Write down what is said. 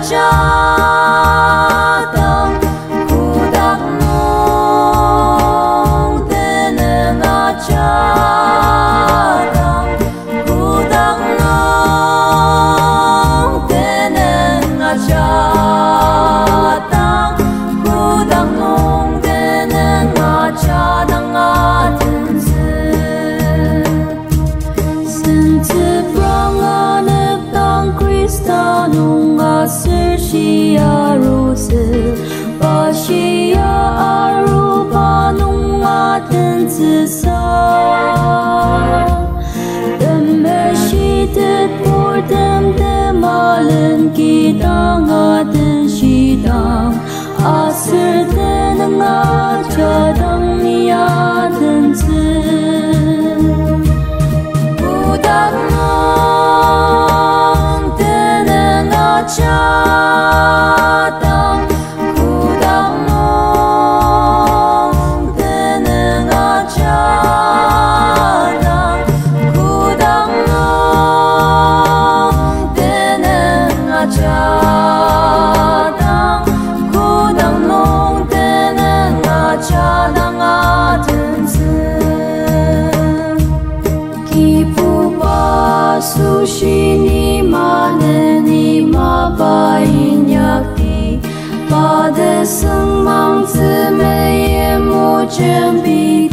아차당 구당농 때는 아차당 구당농 때는 아차당 구당농 때는 아차당 같은 sentepanganib ng Kristanong asir siya rose pasya arupanong atin sisa demeshitet por demdemalan kitang atin shidang asir tenang achadang niyatin 구당농 때는 아차당 구당농 때는 아차당 구당농 때는 아차당 구당농 때는 아차당 Sushini maneni mabaynyakti Padesang mang zime ye mo jembi